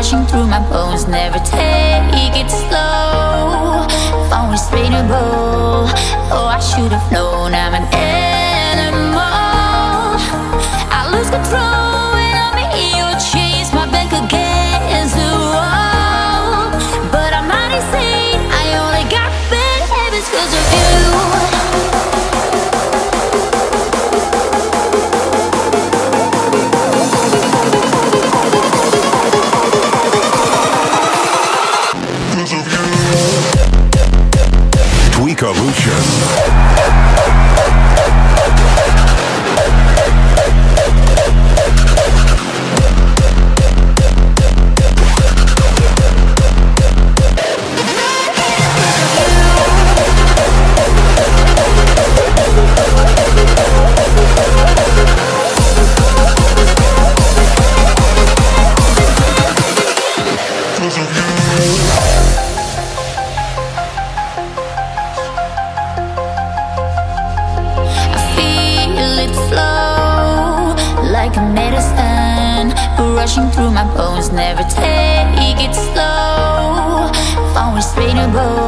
rushing through my bones. Never take it slow, always spinable. Oh, I should have known I'm an animal. I lose control when I'm in your chains, my back against the wall. But I'm not insane, I only got bad habits 'cause of you. Tweakeolution. Like a medicine, rushing through my bones. Never take it slow, always spinable.